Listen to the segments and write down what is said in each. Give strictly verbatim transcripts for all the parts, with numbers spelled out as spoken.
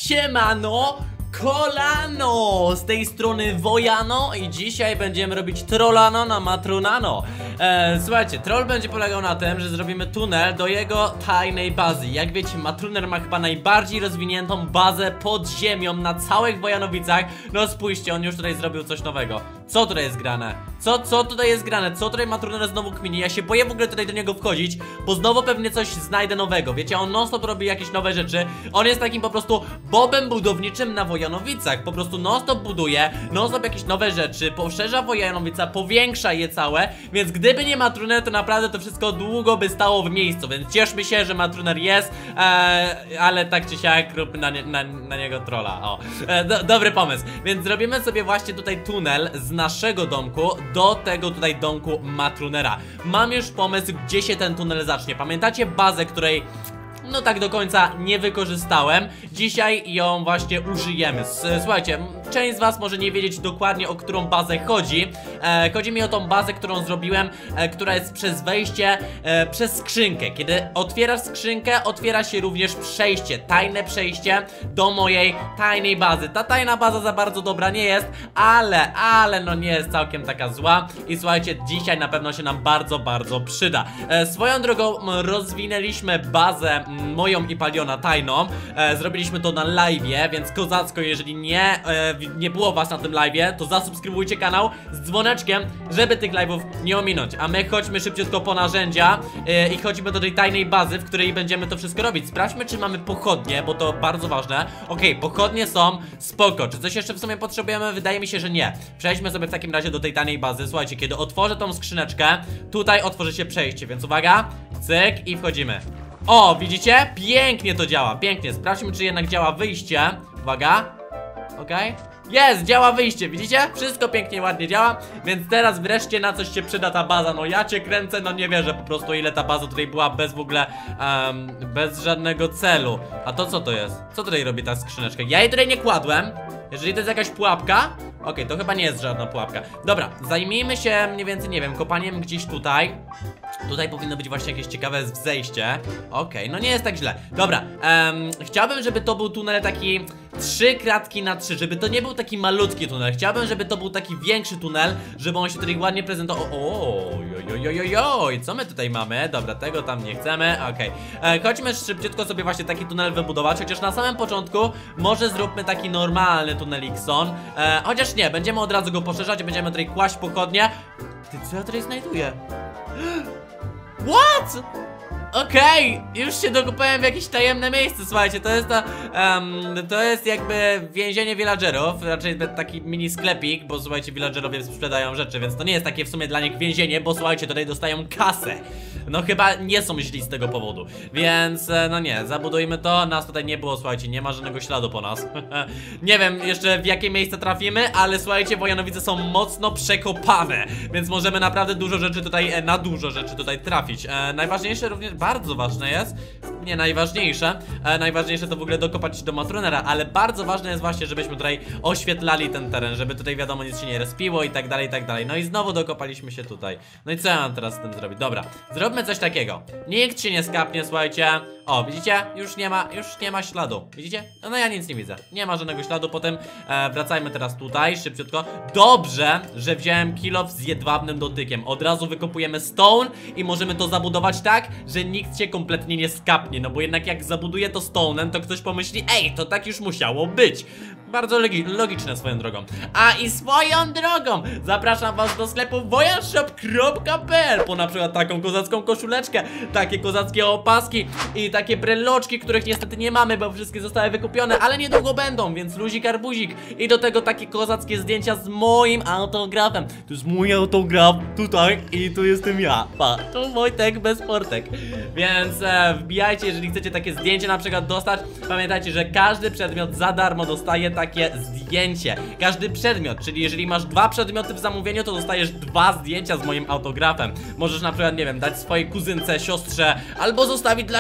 Siemano, kolano! Z tej strony Wojano i dzisiaj będziemy robić trollano na Matrunano. e, Słuchajcie, troll będzie polegał na tym, że zrobimy tunel do jego tajnej bazy. Jak wiecie, Matruner ma chyba najbardziej rozwiniętą bazę pod ziemią na całych Wojanowicach. No spójrzcie, on już tutaj zrobił coś nowego. Co tutaj jest grane? Co, co tutaj jest grane? Co tutaj Matruner znowu kmini? Ja się boję w ogóle tutaj do niego wchodzić, bo znowu pewnie coś znajdę nowego. Wiecie, on non stop robi jakieś nowe rzeczy. On jest takim po prostu bobem budowniczym na Wojanowicach. Po prostu non stop buduje, non stop jakieś nowe rzeczy, poszerza Wojanowica, powiększa je całe. Więc gdyby nie Matruner, to naprawdę to wszystko długo by stało w miejscu. Więc cieszmy się, że Matruner jest, ee, ale tak czy siak róbmy na, nie, na, na niego trolla. O, e, do, dobry pomysł. Więc zrobimy sobie właśnie tutaj tunel z naszego domku do tego tutaj domku Matrunera. Mam już pomysł, gdzie się ten tunel zacznie. Pamiętacie bazę, której no tak do końca nie wykorzystałem? Dzisiaj ją właśnie użyjemy. Słuchajcie, część z was może nie wiedzieć dokładnie, o którą bazę chodzi. e, Chodzi mi o tą bazę, którą zrobiłem, e, która jest przez wejście, e, przez skrzynkę. Kiedy otwierasz skrzynkę, otwiera się również przejście, tajne przejście do mojej tajnej bazy. Ta tajna baza za bardzo dobra nie jest, ale, ale no nie jest całkiem taka zła. I słuchajcie, dzisiaj na pewno się nam bardzo, bardzo przyda. e, Swoją drogą rozwinęliśmy bazę moją i Paliona tajną. e, Zrobiliśmy to na live'ie, więc kozacko, jeżeli nie, e, nie było was na tym live'ie, to zasubskrybujcie kanał z dzwoneczkiem, żeby tych live'ów nie ominąć. A my chodźmy szybciutko po narzędzia e, i chodzimy do tej tajnej bazy, w której będziemy to wszystko robić. Sprawdźmy, czy mamy pochodnie, bo to bardzo ważne. Okej, okay, pochodnie są, spoko. Czy coś jeszcze w sumie potrzebujemy? Wydaje mi się, że nie. Przejdźmy sobie w takim razie do tej tajnej bazy. Słuchajcie, kiedy otworzę tą skrzyneczkę, tutaj otworzy się przejście, więc uwaga, cyk i wchodzimy. O, widzicie? Pięknie to działa, pięknie. Sprawdźmy, czy jednak działa wyjście. Uwaga. Okej. Okay. Jest, działa wyjście, widzicie? Wszystko pięknie, ładnie działa. Więc teraz wreszcie na coś się przyda ta baza. No ja cię kręcę, no nie wierzę po prostu, ile ta baza tutaj była bez w ogóle um, bez żadnego celu. A to co to jest? Co tutaj robi ta skrzyneczka? Ja jej tutaj nie kładłem. Jeżeli to jest jakaś pułapka, okej, okay, to chyba nie jest żadna pułapka. Dobra, zajmijmy się mniej więcej, nie wiem, kopaniem gdzieś tutaj. Tutaj powinno być właśnie jakieś ciekawe zejście. Okej, okay, no nie jest tak źle. Dobra, um, chciałbym, żeby to był tunel taki trzy kratki na trzy, żeby to nie był taki malutki tunel. Chciałbym, żeby to był taki większy tunel, żeby on się tutaj ładnie prezentował. Ojojojojoj, co my tutaj mamy? Dobra, tego tam nie chcemy, okej. Okay. Chodźmy szybciutko sobie właśnie taki tunel wybudować, chociaż na samym początku może zróbmy taki normalny tunelikson. e, Chociaż nie, będziemy od razu go poszerzać, będziemy tutaj kłaść pochodnie. Ty, co ja tutaj znajduję? What? Okej, okay, już się dokopałem w jakieś tajemne miejsce. Słuchajcie, to jest ta, um, to jest jakby więzienie villagerów. Raczej taki mini sklepik, bo słuchajcie, villagerowie sprzedają rzeczy, więc to nie jest takie w sumie dla nich więzienie, bo słuchajcie, tutaj dostają kasę. No chyba nie są źli z tego powodu. Więc no nie, zabudujmy to. Nas tutaj nie było, słuchajcie, nie ma żadnego śladu po nas. Nie wiem jeszcze w jakie miejsce trafimy, ale słuchajcie, Wojanowice są mocno przekopane, więc możemy naprawdę dużo rzeczy tutaj, na dużo rzeczy tutaj trafić. e, Najważniejsze również, bardzo ważne jest, nie najważniejsze, e, najważniejsze to w ogóle dokopać się do Matrunera, ale bardzo ważne jest właśnie, żebyśmy tutaj oświetlali ten teren, żeby tutaj wiadomo nic się nie respiło i tak dalej, i tak dalej. No i znowu dokopaliśmy się tutaj. No i co ja mam teraz z tym zrobić? Dobra, zróbmy coś takiego. Nikt się nie skapnie, słuchajcie. O, widzicie? Już nie ma, już nie ma śladu. Widzicie? No, no ja nic nie widzę. Nie ma żadnego śladu. Potem e, wracajmy teraz tutaj, szybciutko. Dobrze, że wziąłem kilof z jedwabnym dotykiem. Od razu wykopujemy stone i możemy to zabudować tak, że nikt się kompletnie nie skapnie. No bo jednak jak zabuduję to stone'em, to ktoś pomyśli, ej, to tak już musiało być. Bardzo logi logiczne swoją drogą. A i swoją drogą zapraszam was do sklepu wojanshop kropka p l po na przykład taką kozacką koszuleczkę, takie kozackie opaski i takie breloczki, których niestety nie mamy, bo wszystkie zostały wykupione, ale niedługo będą, więc luzik arbuzik. I do tego takie kozackie zdjęcia z moim autografem. To jest mój autograf tutaj i tu jestem ja. Pa, tu Wojtek bez portek. Więc e, wbijajcie, jeżeli chcecie takie zdjęcie na przykład dostać. Pamiętajcie, że każdy przedmiot za darmo dostaje takie zdjęcie. Każdy przedmiot, czyli jeżeli masz dwa przedmioty w zamówieniu, to dostajesz dwa zdjęcia z moim autografem. Możesz na przykład, nie wiem, dać swojej kuzynce, siostrze, albo zostawić dla siebie.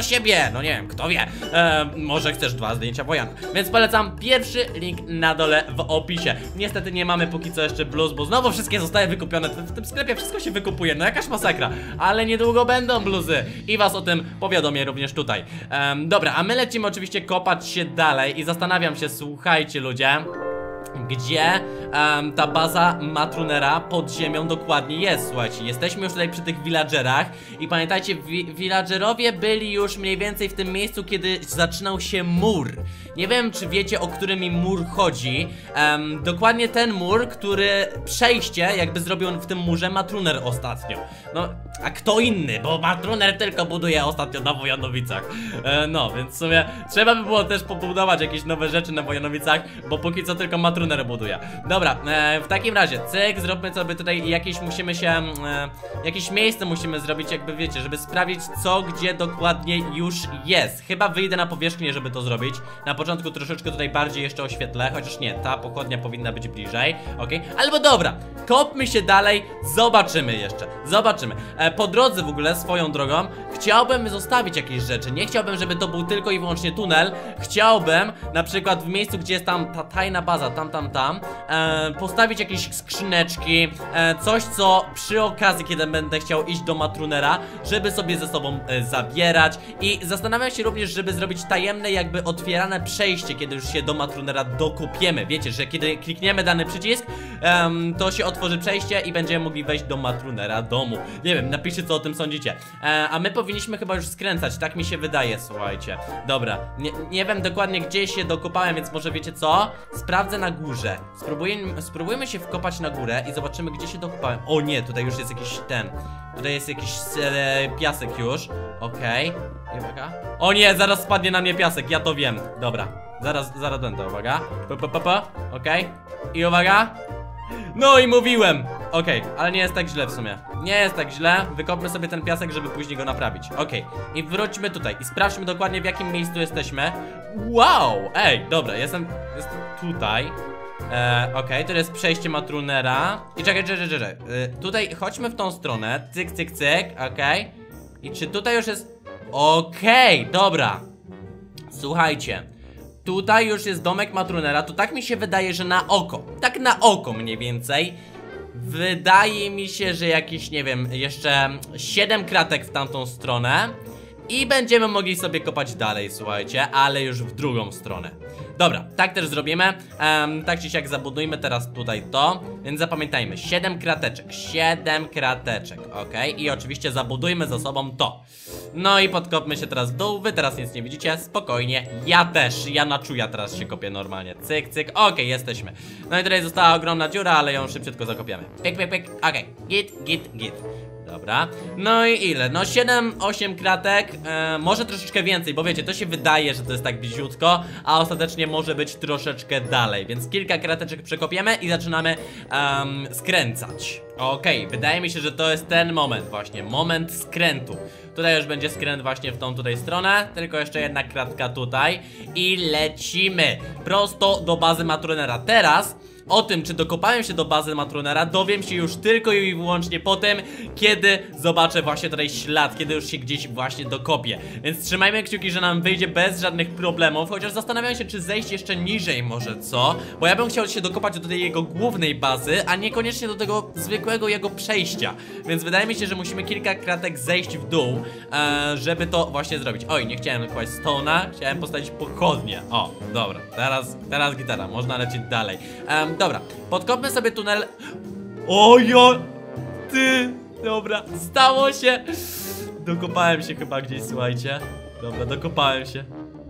wie, no nie wiem, kto wie. e, Może chcesz dwa zdjęcia Wojana. Więc polecam pierwszy link na dole w opisie. Niestety nie mamy póki co jeszcze bluz, bo znowu wszystkie zostały wykupione. W tym sklepie wszystko się wykupuje, no jakaś masakra. Ale niedługo będą bluzy i was o tym powiadomię również tutaj. um, Dobra, a my lecimy oczywiście kopać się dalej i zastanawiam się, słuchajcie ludzie, gdzie um, ta baza Matrunera pod ziemią dokładnie jest. Słuchajcie, jesteśmy już tutaj przy tych villagerach i pamiętajcie, wi villagerowie byli już mniej więcej w tym miejscu, kiedy zaczynał się mur. Nie wiem, czy wiecie, o który mi mur chodzi. um, Dokładnie ten mur, który przejście jakby zrobił w tym murze Matruner ostatnio. No, a kto inny, bo Matruner tylko buduje ostatnio na Wojanowicach. e, No, więc w sumie trzeba by było też pobudować jakieś nowe rzeczy na Wojanowicach, bo póki co tylko Matruner buduje. Dobra, e, w takim razie, cyk, zróbmy sobie tutaj jakieś, musimy się, e, jakieś miejsce musimy zrobić, jakby wiecie, żeby sprawdzić co, gdzie dokładnie już jest. Chyba wyjdę na powierzchnię, żeby to zrobić. Na początku troszeczkę tutaj bardziej jeszcze oświetlę, chociaż nie, ta pochodnia powinna być bliżej, okej? Albo dobra, kopmy się dalej, zobaczymy jeszcze, zobaczymy. e, Po drodze w ogóle, swoją drogą, chciałbym zostawić jakieś rzeczy. Nie chciałbym, żeby to był tylko i wyłącznie tunel. Chciałbym, na przykład w miejscu, gdzie jest tam ta tajna baza, tam, tam, tam e, postawić jakieś skrzyneczki, e, coś, co przy okazji, kiedy będę chciał iść do Matrunera, żeby sobie ze sobą e, zabierać. I zastanawiam się również, żeby zrobić tajemne, jakby otwierane przejście, kiedy już się do Matrunera dokopiemy. Wiecie, że kiedy klikniemy dany przycisk, e, to się otworzy przejście i będziemy mogli wejść do Matrunera domu. Nie wiem, napiszcie, co o tym sądzicie. e, A my powinniśmy chyba już skręcać, tak mi się wydaje, słuchajcie. Dobra, nie, nie wiem dokładnie, gdzie się dokopałem, więc może wiecie co? Sprawdzę na górze. Spróbujemy, spróbujmy się wkopać na górę i zobaczymy, gdzie się dokopałem. O nie, tutaj już jest jakiś ten. Tutaj jest jakiś e, piasek już. Okej, okay. Uwaga. O nie, zaraz spadnie na mnie piasek, ja to wiem. Dobra, zaraz, zaraz będę, uwaga. P, p, p, p. Okej, okay. I uwaga. No i mówiłem. Okej, okay, ale nie jest tak źle w sumie. Nie jest tak źle, wykopmy sobie ten piasek, żeby później go naprawić. Okej, okay. I wróćmy tutaj i sprawdźmy dokładnie, w jakim miejscu jesteśmy. Wow, ej, dobra, jestem, jestem tutaj. E, Okej, okay, to jest przejście Matrunera. I czekaj, czekaj, czekaj, czekaj. E, tutaj chodźmy w tą stronę. Cyk, cyk, cyk, okej, okay. I czy tutaj już jest... Okej, okay, dobra. Słuchajcie, tutaj już jest domek Matrunera. To tak mi się wydaje, że na oko. Tak na oko mniej więcej. Wydaje mi się, że jakieś, nie wiem, jeszcze siedem kratek w tamtą stronę. I będziemy mogli sobie kopać dalej, słuchajcie, ale już w drugą stronę. Dobra, tak też zrobimy. um, Tak czy siak zabudujmy teraz tutaj to. Więc zapamiętajmy, siedem krateczek. siedem krateczek, ok. I oczywiście zabudujmy za sobą to. No i podkopmy się teraz w dół. Wy teraz nic nie widzicie, spokojnie. Ja też, ja na czuja teraz się kopię normalnie. Cyk, cyk, ok, jesteśmy. No i tutaj została ogromna dziura, ale ją szybciutko zakopiemy. Pyk, pyk, pyk, ok, git, git, git. Dobra, no i ile? No siedem, osiem kratek, e, może troszeczkę więcej, bo wiecie, to się wydaje, że to jest tak bliziutko, a ostatecznie może być troszeczkę dalej. Więc kilka krateczek przekopiemy i zaczynamy um, skręcać. Okej, okay, wydaje mi się, że to jest ten moment właśnie, moment skrętu. Tutaj już będzie skręt właśnie w tą tutaj stronę, tylko jeszcze jedna kratka tutaj. I lecimy prosto do bazy Matrunera. Teraz o tym, czy dokopałem się do bazy Matrunera, dowiem się już tylko i wyłącznie po tym, kiedy zobaczę właśnie tutaj ślad, kiedy już się gdzieś właśnie dokopię. Więc trzymajmy kciuki, że nam wyjdzie bez żadnych problemów. Chociaż zastanawiam się, czy zejść jeszcze niżej może, co? Bo ja bym chciał się dokopać do tej jego głównej bazy, a niekoniecznie do tego zwykłego jego przejścia. Więc wydaje mi się, że musimy kilka kratek zejść w dół, e, żeby to właśnie zrobić. Oj, nie chciałem kłaść stone'a, chciałem postawić pochodnie. O, dobra, teraz, teraz gitara, można lecieć dalej. um, Dobra, podkopmy sobie tunel. Ojo, ty, dobra, stało się. Dokopałem się chyba gdzieś, słuchajcie. Dobra, dokopałem się.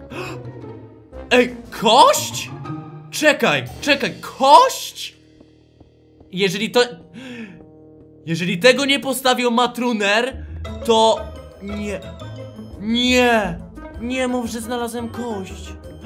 Ej, kość? Czekaj, czekaj, kość? Jeżeli to... Jeżeli tego nie postawił Matruner, to... Nie... Nie... Nie mów, że znalazłem kość.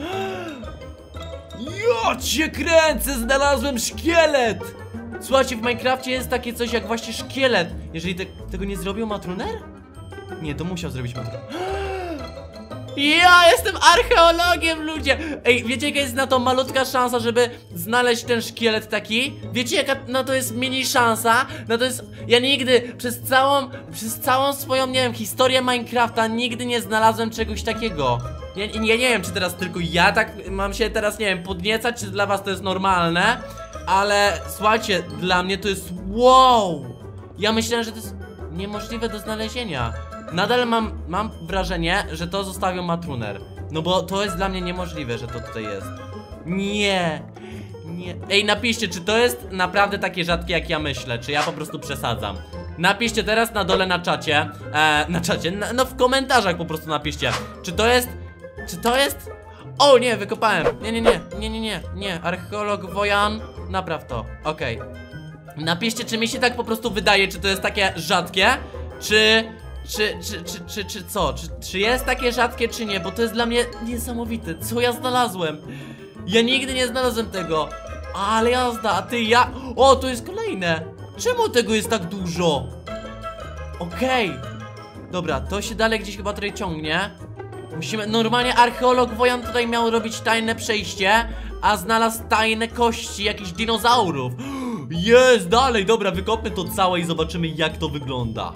Ja cię kręcę, znalazłem szkielet! Słuchajcie, w Minecrafcie jest takie coś jak właśnie szkielet. Jeżeli te, tego nie zrobił Matruner? Nie, to musiał zrobić Matruner. Ja jestem archeologiem, ludzie! Ej, wiecie jaka jest na to malutka szansa, żeby znaleźć ten szkielet taki? Wiecie jaka na to jest mini szansa? Na to jest... Ja nigdy przez całą... Przez całą swoją, nie wiem, historię Minecrafta nigdy nie znalazłem czegoś takiego. Ja, ja nie wiem, czy teraz tylko ja tak mam się teraz, nie wiem, podniecać, czy dla was to jest normalne. Ale słuchajcie, dla mnie to jest wow! Ja myślałem, że to jest niemożliwe do znalezienia. Nadal mam, mam wrażenie, że to zostawił Matruner. No bo to jest dla mnie niemożliwe, że to tutaj jest. Nie, nie. Ej, napiszcie, czy to jest naprawdę takie rzadkie, jak ja myślę, czy ja po prostu przesadzam. Napiszcie teraz na dole na czacie, e, na czacie, na, no w komentarzach po prostu napiszcie, czy to jest, czy to jest... O nie, wykopałem, nie, nie, nie, nie, nie, nie, nie, archeolog Wojan, napraw to, okej. Napiszcie, czy mi się tak po prostu wydaje, czy to jest takie rzadkie, czy... Czy, czy, czy, czy, czy co? Czy, czy jest takie rzadkie, czy nie? Bo to jest dla mnie niesamowite. Co ja znalazłem? Ja nigdy nie znalazłem tego. Ale jazda, a ty ja... O, to jest kolejne. Czemu tego jest tak dużo? Okej. Okay. Dobra, to się dalej gdzieś chyba tutaj ciągnie. Musimy... Normalnie archeolog Wojan tutaj miał robić tajne przejście, a znalazł tajne kości jakichś dinozaurów. Jest, dalej, dobra, wykopmy to całe i zobaczymy, jak to wygląda.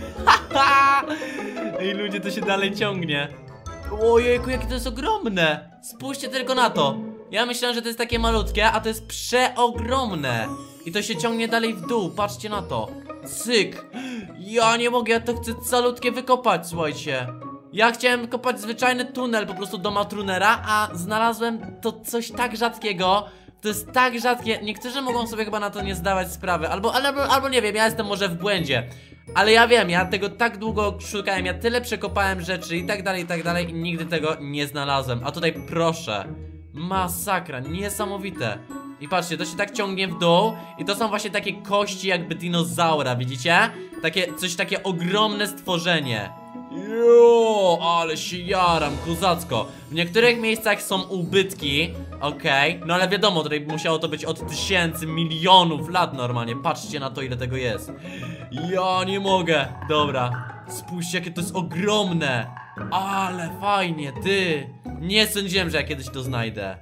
Ej, ludzie, to się dalej ciągnie. Ojejku, jakie to jest ogromne. Spójrzcie tylko na to. Ja myślałem, że to jest takie malutkie, a to jest przeogromne. I to się ciągnie dalej w dół, patrzcie na to. Cyk. Ja nie mogę, ja to chcę calutkie wykopać, słuchajcie. Ja chciałem kopać zwyczajny tunel po prostu do Matrunera, a znalazłem to coś tak rzadkiego. To jest tak rzadkie, niektórzy mogą sobie chyba na to nie zdawać sprawy, albo, albo, albo nie wiem, ja jestem może w błędzie. Ale ja wiem, ja tego tak długo szukałem, ja tyle przekopałem rzeczy i tak dalej, i tak dalej i nigdy tego nie znalazłem. A tutaj proszę, masakra, niesamowite. I patrzcie, to się tak ciągnie w dół i to są właśnie takie kości jakby dinozaura, widzicie? Takie, coś takie ogromne stworzenie. Jo, ale się jaram, kozacko. W niektórych miejscach są ubytki, okej, okay. No ale wiadomo, tutaj musiało to być od tysięcy, milionów lat normalnie. Patrzcie na to, ile tego jest. Ja nie mogę. Dobra, spójrzcie, jakie to jest ogromne. Ale fajnie, ty. Nie sądziłem, że ja kiedyś to znajdę.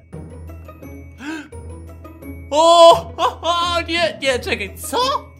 O, o, o nie, nie, czekaj, co?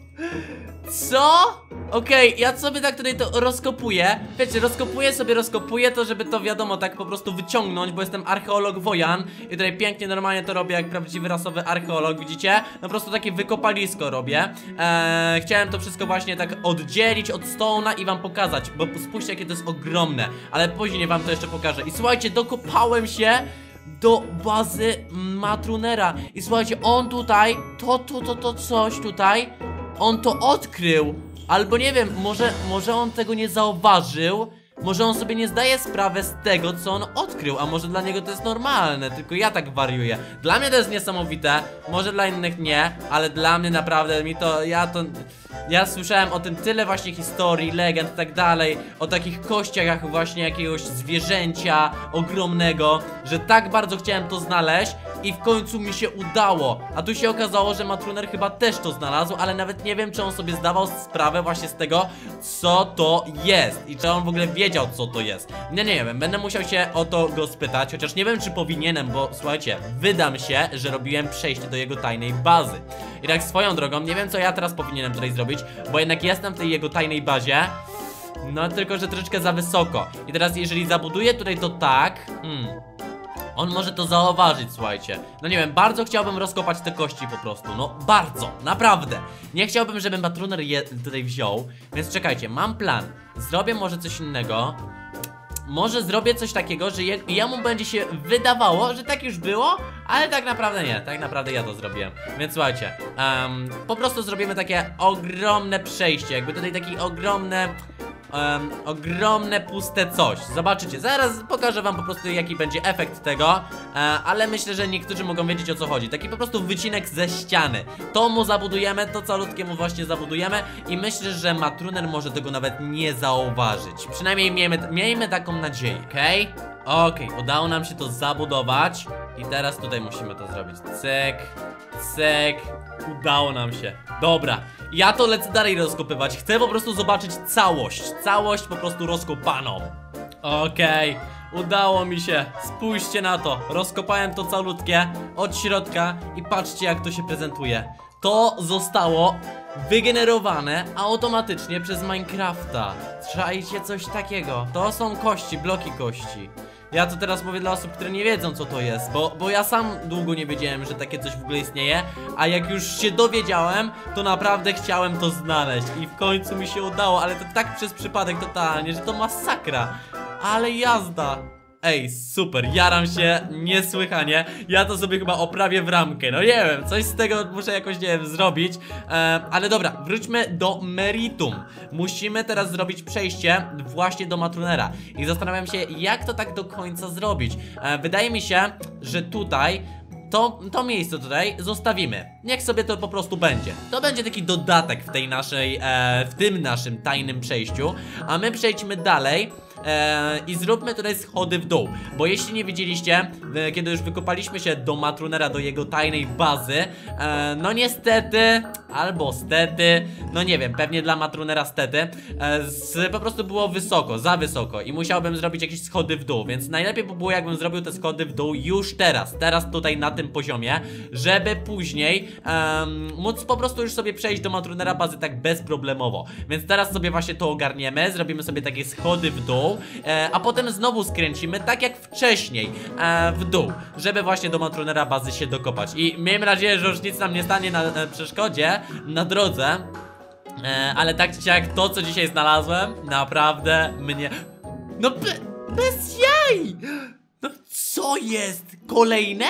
Co? Okej, okay, ja sobie tak tutaj to rozkopuję. Wiecie, rozkopuję sobie, rozkopuję to, żeby to wiadomo tak po prostu wyciągnąć, bo jestem archeolog Wojan i tutaj pięknie normalnie to robię jak prawdziwy rasowy archeolog, widzicie? No po prostu takie wykopalisko robię. eee, Chciałem to wszystko właśnie tak oddzielić od stone'a i wam pokazać, bo spójrzcie, jakie to jest ogromne. Ale później wam to jeszcze pokażę. I słuchajcie, dokopałem się do bazy Matrunera. I słuchajcie, on tutaj, to, to, to, to coś tutaj, on to odkrył. Albo nie wiem, może, może on tego nie zauważył. Może on sobie nie zdaje sprawy z tego, co on odkrył. A może dla niego to jest normalne, tylko ja tak wariuję. Dla mnie to jest niesamowite, może dla innych nie, ale dla mnie naprawdę mi to, ja to... Ja słyszałem o tym tyle właśnie historii, legend i tak dalej, o takich kościach jak właśnie jakiegoś zwierzęcia ogromnego, że tak bardzo chciałem to znaleźć i w końcu mi się udało. A tu się okazało, że Matruner chyba też to znalazł, ale nawet nie wiem, czy on sobie zdawał sprawę właśnie z tego, co to jest i czy on w ogóle wiedział, co to jest. Nie, nie wiem, będę musiał się o to go spytać, chociaż nie wiem, czy powinienem, bo słuchajcie, wydam się, że robiłem przejście do jego tajnej bazy. I tak swoją drogą, nie wiem, co ja teraz powinienem tutaj zrobić, bo jednak jestem w tej jego tajnej bazie. No tylko, że troszeczkę za wysoko. I teraz jeżeli zabuduję tutaj to tak, hmm, on może to zauważyć, słuchajcie. No nie wiem, bardzo chciałbym rozkopać te kości po prostu. No bardzo, naprawdę. Nie chciałbym, żeby Matruner je tutaj wziął. Więc czekajcie, mam plan. Zrobię może coś innego. Może zrobię coś takiego, że je, jemu będzie się wydawało, że tak już było, ale tak naprawdę nie, tak naprawdę ja to zrobiłem. Więc słuchajcie, um, po prostu zrobimy takie ogromne przejście, jakby tutaj takie ogromne, um, ogromne puste coś. Zobaczycie, zaraz pokażę wam po prostu jaki będzie efekt tego, e, ale myślę, że niektórzy mogą wiedzieć, o co chodzi. Taki po prostu wycinek ze ściany. To mu zabudujemy, to calutkie mu właśnie zabudujemy i myślę, że Matruner może tego nawet nie zauważyć. Przynajmniej miejmy, miejmy taką nadzieję, okej? Okay? Okej, okay, udało nam się to zabudować i teraz tutaj musimy to zrobić. Cyk, cyk, udało nam się. Dobra, ja to lecę dalej rozkopywać. Chcę po prostu zobaczyć całość, całość po prostu rozkopaną. Okej, okay. Udało mi się, spójrzcie na to. Rozkopałem to calutkie od środka i patrzcie, jak to się prezentuje. To zostało wygenerowane automatycznie przez Minecrafta. Czajcie coś takiego. To są kości, bloki kości. Ja to teraz mówię dla osób, które nie wiedzą, co to jest, bo, bo ja sam długo nie wiedziałem, że takie coś w ogóle istnieje. A jak już się dowiedziałem, to naprawdę chciałem to znaleźć i w końcu mi się udało, ale to tak przez przypadek totalnie, że to masakra. Ale jazda. Ej, super, jaram się niesłychanie. Ja to sobie chyba oprawię w ramkę. No nie wiem, coś z tego muszę jakoś, nie wiem, zrobić. e, Ale dobra, wróćmy do meritum. Musimy teraz zrobić przejście właśnie do Matrunera. I zastanawiam się, jak to tak do końca zrobić. e, Wydaje mi się, że tutaj To, to miejsce tutaj zostawimy. Niech sobie to po prostu będzie. To będzie taki dodatek w tej naszej, e, w tym naszym tajnym przejściu. A my przejdźmy dalej e, i zróbmy tutaj schody w dół. Bo jeśli nie widzieliście, e, kiedy już wykopaliśmy się do Matrunera, do jego tajnej bazy, e, no niestety, albo stety, no nie wiem, pewnie dla Matrunera stety, e, z, po prostu było wysoko, za wysoko i musiałbym zrobić jakieś schody w dół. Więc najlepiej by było, jakbym zrobił te schody w dół już teraz. Teraz tutaj na tym poziomie, żeby później um, móc po prostu już sobie przejść do Matrunera bazy tak bezproblemowo. Więc teraz sobie właśnie to ogarniemy, zrobimy sobie takie schody w dół, e, a potem znowu skręcimy tak jak wcześniej e, w dół, żeby właśnie do Matrunera bazy się dokopać. I miejmy nadzieję, że już nic nam nie stanie na e, przeszkodzie, na drodze, e, ale tak czy jak to, co dzisiaj znalazłem, naprawdę mnie... No be, bez jaj! No co jest? Kolejne?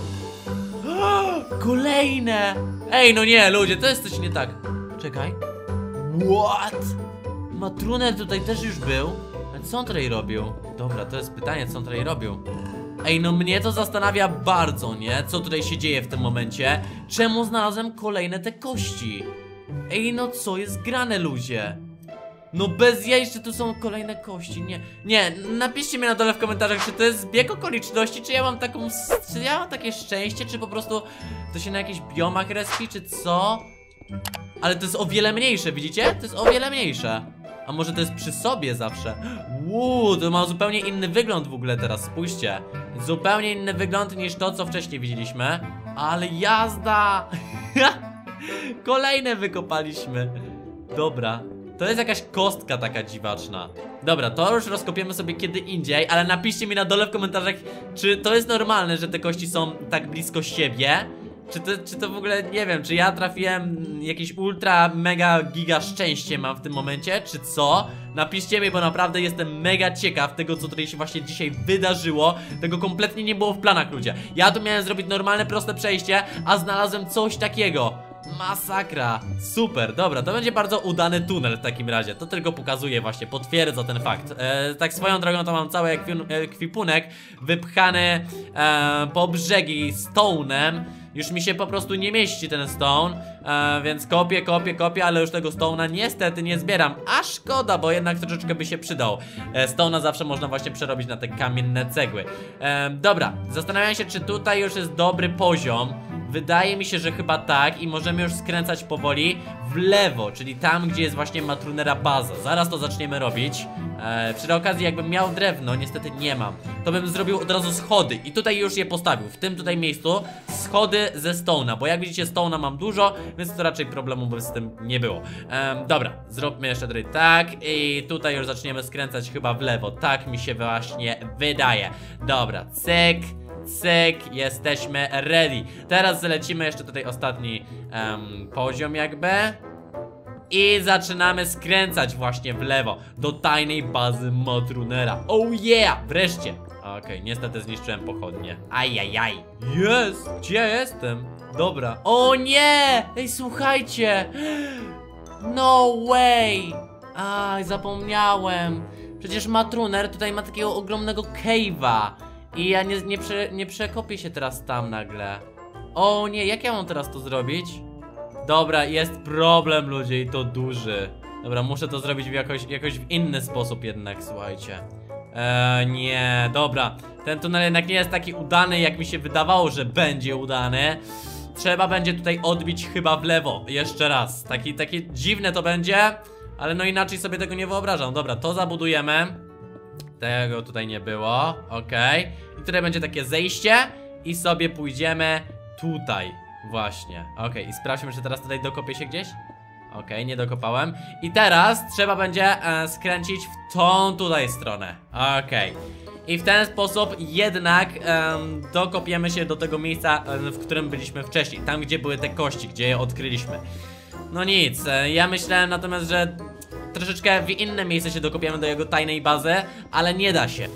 Kolejne! Ej, no nie, ludzie, to jest coś nie tak. Czekaj. What? Matruner tutaj też już był? A co on tutaj robił? Dobra, to jest pytanie, co on tutaj robił. Ej, no mnie to zastanawia bardzo, nie? Co tutaj się dzieje w tym momencie? Czemu znalazłem kolejne te kości? Ej, no co jest grane, ludzie? No bez jaj, że tu są kolejne kości. Nie, nie, napiszcie mi na dole w komentarzach, czy to jest zbieg okoliczności, czy ja mam taką, czy ja mam takie szczęście, czy po prostu to się na jakichś biomach respi, czy co? Ale to jest o wiele mniejsze, widzicie? To jest o wiele mniejsze. A może to jest przy sobie zawsze? Uuu, to ma zupełnie inny wygląd w ogóle teraz, spójrzcie. Zupełnie inny wygląd niż to, co wcześniej widzieliśmy. Ale jazda! Kolejne wykopaliśmy. Dobra. To jest jakaś kostka taka dziwaczna. Dobra, to już rozkopiemy sobie kiedy indziej, ale napiszcie mi na dole w komentarzach, czy to jest normalne, że te kości są tak blisko siebie. Czy to, czy to w ogóle, nie wiem, czy ja trafiłem jakieś ultra, mega, giga szczęście mam w tym momencie, czy co? Napiszcie mi, bo naprawdę jestem mega ciekaw tego, co tutaj się właśnie dzisiaj wydarzyło. Tego kompletnie nie było w planach, ludzie. Ja tu miałem zrobić normalne, proste przejście, a znalazłem coś takiego. Masakra, super, dobra, to będzie bardzo udany tunel w takim razie. To tylko pokazuje właśnie, potwierdza ten fakt. e, Tak swoją drogą to mam cały ekwipunek wypchany e, po brzegi stone'em. Już mi się po prostu nie mieści ten stone, e, więc kopię, kopię, kopię, ale już tego stone'a niestety nie zbieram. A szkoda, bo jednak troszeczkę by się przydał. e, Stone'a zawsze można właśnie przerobić na te kamienne cegły. e, Dobra, zastanawiam się, czy tutaj już jest dobry poziom. Wydaje mi się, że chyba tak i możemy już skręcać powoli w lewo, czyli tam, gdzie jest właśnie Matrunera baza. Zaraz to zaczniemy robić. e, Przy okazji, jakbym miał drewno, niestety nie mam, to bym zrobił od razu schody i tutaj już je postawił, w tym tutaj miejscu schody ze stone'a, bo jak widzicie stone'a mam dużo, więc to raczej problemu by z tym nie było. e, Dobra, zróbmy jeszcze tutaj tak i tutaj już zaczniemy skręcać chyba w lewo. Tak mi się właśnie wydaje. Dobra, cyk, cyk, jesteśmy ready. Teraz zalecimy jeszcze tutaj ostatni um, poziom jakby i zaczynamy skręcać właśnie w lewo do tajnej bazy Matrunera. Oh yeah, wreszcie. Okej, okay, niestety zniszczyłem pochodnie. Ajajaj. Jest, gdzie ja jestem? Dobra. O nie, ej, słuchajcie. No way. Aj, zapomniałem. Przecież Matruner tutaj ma takiego ogromnego cave'a. I ja nie, nie, prze, nie przekopię się teraz tam nagle. O nie, jak ja mam teraz to zrobić? Dobra, jest problem, ludzie, i to duży. Dobra, muszę to zrobić w jakoś, jakoś w inny sposób jednak, słuchajcie. Eee, nie, dobra. Ten tunel jednak nie jest taki udany, jak mi się wydawało, że będzie udany. Trzeba będzie tutaj odbić chyba w lewo. Jeszcze raz. Taki, takie dziwne to będzie, ale no inaczej sobie tego nie wyobrażam. Dobra, to zabudujemy. Tego tutaj nie było, okej. I tutaj będzie takie zejście i sobie pójdziemy tutaj właśnie. Okej, i sprawdźmy, czy teraz tutaj dokopię się gdzieś. Okej, nie dokopałem. I teraz trzeba będzie e, skręcić w tą tutaj stronę. Okej. I w ten sposób jednak em, dokopiemy się do tego miejsca, em, w którym byliśmy wcześniej. Tam, gdzie były te kości, gdzie je odkryliśmy. No nic, e, ja myślałem natomiast, że troszeczkę w inne miejsce się dokopiemy do jego tajnej bazy, ale nie da się.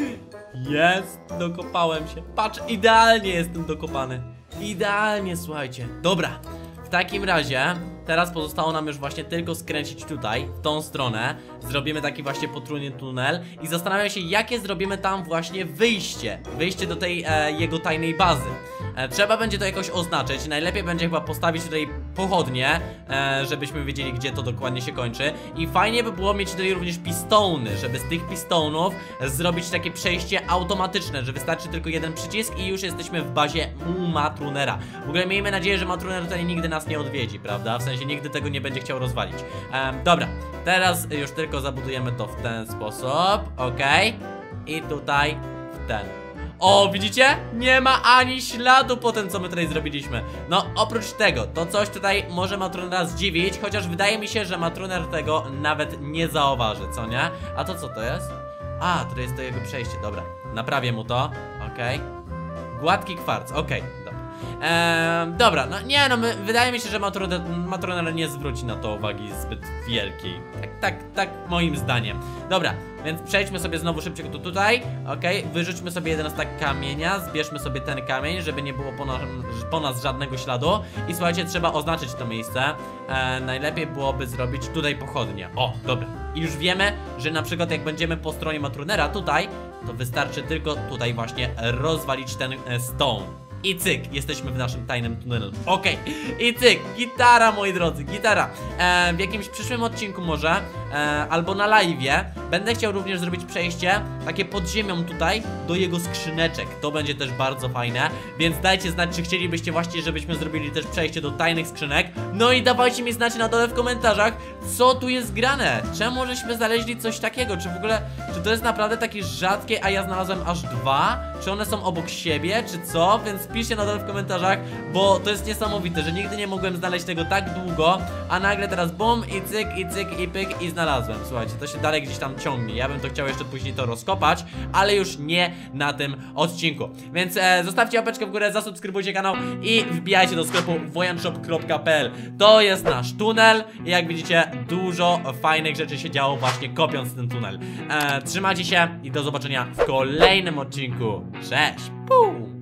Jest, dokopałem się. Patrz, idealnie jestem dokopany. Idealnie, słuchajcie. Dobra, w takim razie teraz pozostało nam już właśnie tylko skręcić tutaj, w tą stronę. Zrobimy taki właśnie potrójny tunel i zastanawiam się, jakie zrobimy tam właśnie wyjście. Wyjście do tej e, jego tajnej bazy. e, Trzeba będzie to jakoś oznaczyć. Najlepiej będzie chyba postawić tutaj pochodnie, e, żebyśmy wiedzieli, gdzie to dokładnie się kończy. I fajnie by było mieć tutaj również pistony, żeby z tych pistonów zrobić takie przejście automatyczne, że wystarczy tylko jeden przycisk i już jesteśmy w bazie u Matrunera. W ogóle miejmy nadzieję, że Matruner tutaj nigdy nas nie odwiedzi, prawda? W sensie nigdy tego nie będzie chciał rozwalić. um, Dobra, teraz już tylko zabudujemy to w ten sposób. Okej. I tutaj w ten. O, widzicie? Nie ma ani śladu po tym, co my tutaj zrobiliśmy. No, oprócz tego, to coś tutaj może Matrunera zdziwić, chociaż wydaje mi się, że Matruner tego nawet nie zauważy, co nie? A to co to jest? A, to jest to jego przejście, dobra. Naprawię mu to, okej. Gładki kwarc, okej, dobra. Eee, dobra, no nie no, my, wydaje mi się, że Matruner, Matruner nie zwróci na to uwagi zbyt wielkiej. Tak, tak, tak moim zdaniem. Dobra, więc przejdźmy sobie znowu szybciej tu tutaj. Okej, okay. Wyrzućmy sobie jeden stak kamienia. Zbierzmy sobie ten kamień, żeby nie było po nas, po nas żadnego śladu. I słuchajcie, trzeba oznaczyć to miejsce. eee, Najlepiej byłoby zrobić tutaj pochodnie. O, dobra. I już wiemy, że na przykład jak będziemy po stronie Matrunera tutaj, to wystarczy tylko tutaj właśnie rozwalić ten e, stone. I cyk, jesteśmy w naszym tajnym tunelu. Okej, okay. I cyk, gitara, moi drodzy, gitara. e, W jakimś przyszłym odcinku może e, albo na live'ie będę chciał również zrobić przejście takie pod ziemią tutaj do jego skrzyneczek. To będzie też bardzo fajne. Więc dajcie znać, czy chcielibyście właśnie, żebyśmy zrobili też przejście do tajnych skrzynek. No i dawajcie mi znać na dole w komentarzach, co tu jest grane. Czemu żeśmy znaleźli coś takiego? Czy w ogóle, czy to jest naprawdę takie rzadkie, a ja znalazłem aż dwa? Czy one są obok siebie, czy co? Więc piszcie na dole w komentarzach, bo to jest niesamowite, że nigdy nie mogłem znaleźć tego tak długo, a nagle teraz bum i cyk, i cyk, i pyk i znalazłem. Słuchajcie, to się dalej gdzieś tam ciągnie. Ja bym to chciał jeszcze później to rozkopać, ale już nie na tym odcinku. Więc e, zostawcie łapeczkę w górę, zasubskrybujcie kanał i wbijajcie do sklepu wojanshop kropka p l. To jest nasz tunel i jak widzicie, dużo fajnych rzeczy się działo właśnie kopiąc ten tunel. e, Trzymajcie się i do zobaczenia w kolejnym odcinku. Cześć! Pum.